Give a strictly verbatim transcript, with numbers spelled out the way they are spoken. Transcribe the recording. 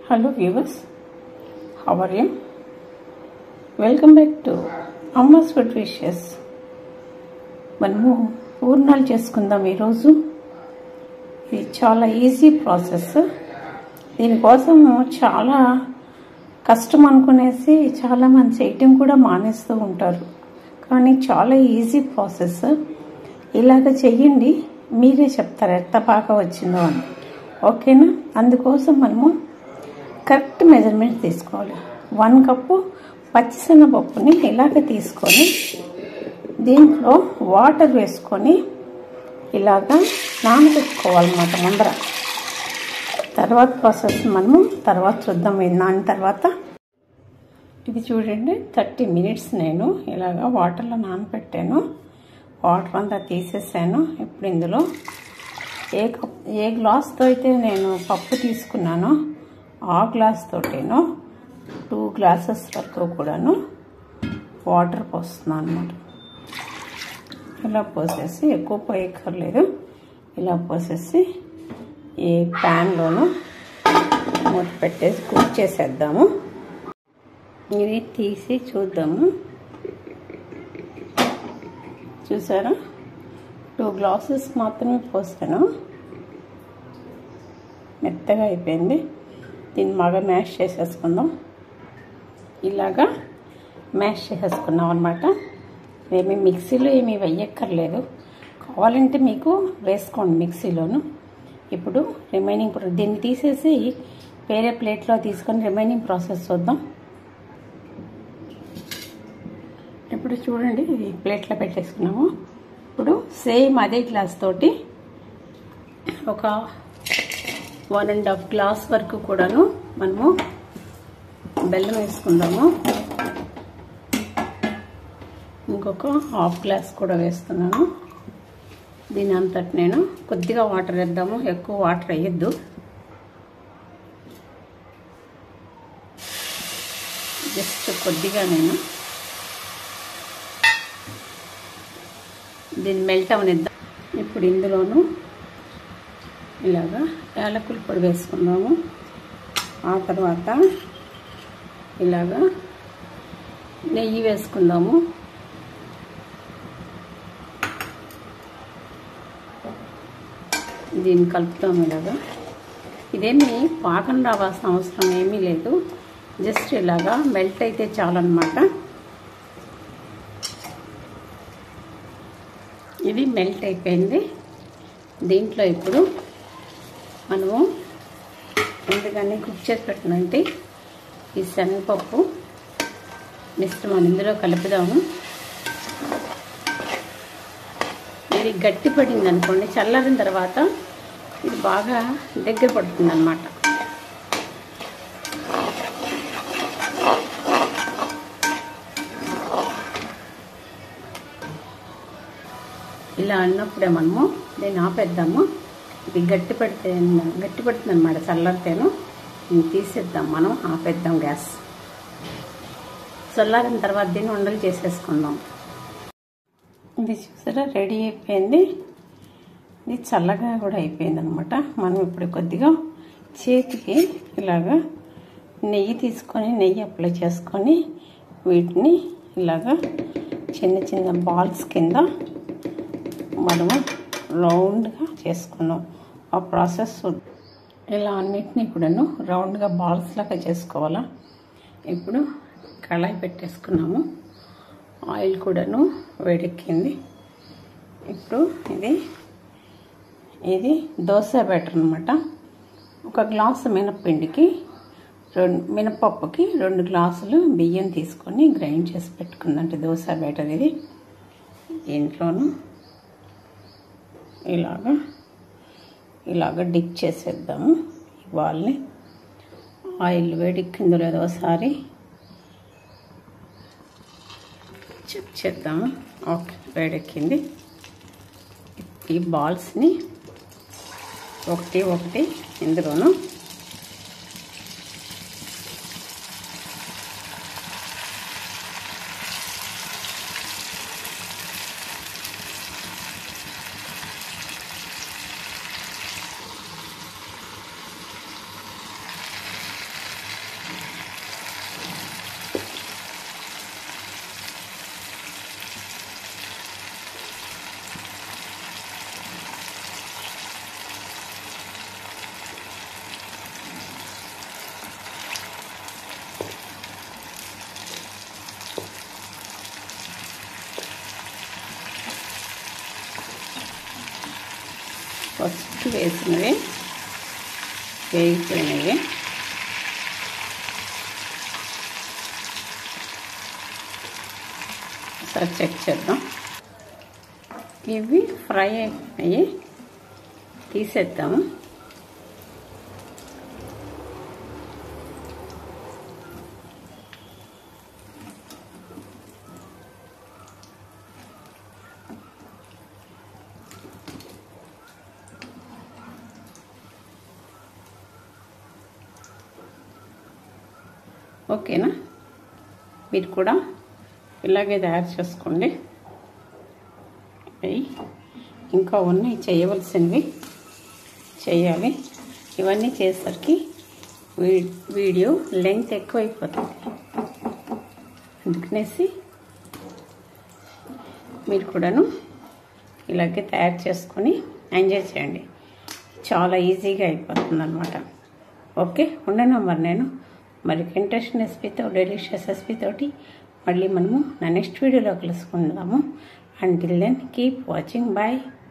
Hello viewers, how are you? Welcome back to Amma's Food Wishes. మనము పూర్ణాలు చేసుకుందాం ఈరోజు. ఇది చాలా ఈజీ ప్రాసెస్. దీనికోసం చాలా కష్టం అనుకునేసి చాలా మంది చేయటం కూడా మానేస్తూ ఉంటారు. కానీ చాలా ఈజీ ప్రాసెస్. ఇలాగ చెయ్యండి, మీరే చెప్తారు ఎంత బాగా వచ్చిందో అని. ఓకేనా? అందుకోసం మనము కరెక్ట్ మెజర్మెంట్ తీసుకోవాలి. వన్ కప్పు పచ్చిశనగపప్పుని ఇలాగ తీసుకొని దీంట్లో వాటర్ వేసుకొని ఇలాగ నానబెట్టుకోవాలన్నమాట ముందర. తర్వాత ప్రాసెస్ మనము తర్వాత చూద్దాం. ఇది నాని తర్వాత ఇది చూడండి, థర్టీ మినిట్స్ నేను ఇలాగ వాటర్లో నానబెట్టాను. వాటర్ అంతా తీసేసాను. ఇప్పుడు ఇందులో ఏ కప్ ఏ గ్లాస్తో అయితే నేను పప్పు తీసుకున్నానో ఆ గ్లాస్ తోటేనో టూ గ్లాసెస్ వరకు కూడాను వాటర్ పోస్తున్నాను అన్నమాట. ఇలా పోసేసి ఎక్కువ పోయక్కర్లేదు. ఇలా పోసేసి ఈ ప్యాన్లోను మూత పెట్టేసి కుక్ చేసేద్దాము. ఇది తీసి చూద్దాము. చూసారా, టూ గ్లాసెస్ మాత్రమే పోసాను. మెత్తగా అయిపోయింది. దీన్ని బాగా మ్యాష్ చేసేసుకుందాం. ఇలాగా మ్యాష్ చేసేసుకున్నాం అనమాట. ఏమి మిక్సీలో ఏమీ వేయక్కర్లేదు. కావాలంటే మీకు వేసుకోండి మిక్సీలోను. ఇప్పుడు రిమైనింగ్ దీన్ని తీసేసి వేరే ప్లేట్లో తీసుకొని రిమైనింగ్ ప్రాసెస్ చూద్దాం. ఇప్పుడు చూడండి, ఇది ప్లేట్లో పెట్టేసుకున్నాము. ఇప్పుడు సేమ్ అదే గ్లాస్ తోటి ఒక వన్ అండ్ హాఫ్ గ్లాస్ వరకు కూడాను మనము బెల్లం వేసుకుందాము. ఇంకొక హాఫ్ గ్లాస్ కూడా వేస్తున్నాను. దీని అంతటి నేను కొద్దిగా వాటర్ వేద్దాము, ఎక్కువ వాటర్ వేయద్దు. జస్ట్ కొద్దిగా నేను దీన్ని మెల్ట్ అవనిద్దాం. ఇప్పుడు ఇందులోను ఇలాగా యాలకుల పొడి వేసుకుందాము. ఆ తర్వాత ఇలాగా నెయ్యి వేసుకుందాము. దీన్ని కలుపుతాము ఇలాగా. ఇదేమి పాకం రావాల్సిన అవసరం ఏమీ లేదు. జస్ట్ ఇలాగా మెల్ట్ అయితే చాలన్నమాట. ఇది మెల్ట్ అయిపోయింది. దీంట్లో ఇప్పుడు మనము ముందుగానే కుక్ చేసి పెట్టినట్టు ఈ శనగపప్పు మిశ్రమాన్ని ఇందులో కలుపుదాము. ఇది గట్టి పడింది అనుకోండి, చల్లారిన తర్వాత ఇది బాగా దగ్గర పడుతుంది అన్నమాట. ఇలా అన్నప్పుడే మనము దీన్ని ఆపేద్దాము. ఇది గట్టి పడితే గట్టి పడుతుంది అనమాట. చల్లారితేను తీసేద్దాం, మనం ఆపేద్దాం గ్యాస్. చల్లారిన తర్వాత దీన్ని ఉండలు చేసేసుకుందాం. ఇది చూసారా, రెడీ అయిపోయింది. ఇది చల్లగా కూడా అయిపోయింది అనమాట. మనం ఇప్పుడు కొద్దిగా చేతికి ఇలాగా నెయ్యి తీసుకొని నెయ్యి అప్లై చేసుకొని వీటిని ఇలాగా చిన్న చిన్న బాల్స్ కింద మనము రౌండ్గా చేసుకున్నాం. ఆ ప్రాసెస్ ఇలా అన్నిటినీ కూడాను రౌండ్గా బాల్స్ లాగా చేసుకోవాలా. ఇప్పుడు కళాయి పెట్టేసుకున్నాము. ఆయిల్ కూడాను వేడెక్కింది. ఇప్పుడు ఇది ఇది దోశ బ్యాటర్ అనమాట. ఒక గ్లాసు మినప్పిండికి రెండు మినపప్పుకి రెండు గ్లాసులు బియ్యం తీసుకొని గ్రైండ్ చేసి పెట్టుకుందంటే దోశ బ్యాటర్. ఇది దీంట్లోనూ ఇలాగా ఇలాగ డిప్ చేసేద్దాము. ఇవాళని ఆయిల్ వేడెక్కిందో లేదో ఒకసారి చెక్ చేద్దాము. ఓకే, వేడెక్కింది. ఈ బాల్స్ని ఒకటి ఒకటి ఇందులోను ఫస్ట్ వేసినవి వేగిపోయినవి. ఒకసారి చెక్ చేద్దాం. ఇవి ఫ్రై అయిపోయి తీసేద్దాము. ఓకేనా? మీరు కూడా ఇలాగే తయారు చేసుకోండి. ఇంకా ఉన్నాయి చేయవలసినవి, చేయాలి. ఇవన్నీ చేసేసరికి వీడియో లెంగ్త్ ఎక్కువైపోతుంది. అందుకనేసి మీరు కూడాను ఇలాగే తయారు చేసుకొని ఎంజాయ్ చేయండి. చాలా ఈజీగా అయిపోతుంది అన్నమాట. ఓకే, ఉండను మరి నేను మరి ఇంట్రెస్ట్ రెసిపీతో, డెలిషియస్ రెసిపీ తోటి మళ్ళీ మనము నా నెక్స్ట్ వీడియోలో కలుసుకుందాము. Until then keep watching. Bye.